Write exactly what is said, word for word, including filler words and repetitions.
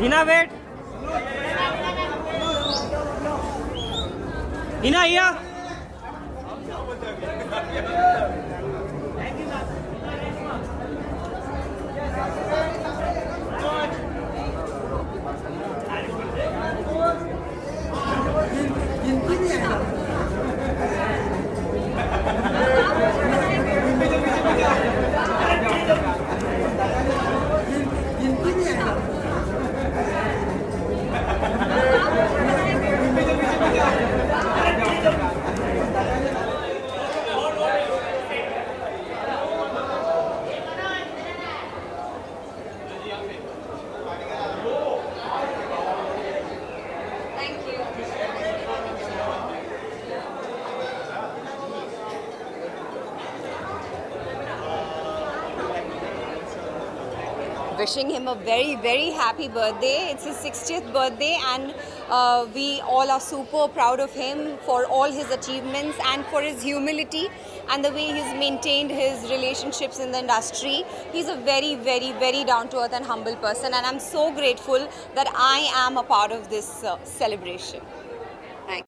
Hina, wait. Hina, here. Wishing him a very, very happy birthday. It's his sixtieth birthday, and uh, we all are super proud of him for all his achievements and for his humility and the way he's maintained his relationships in the industry. He's a very, very, very down-to-earth and humble person, and I'm so grateful that I am a part of this uh, celebration.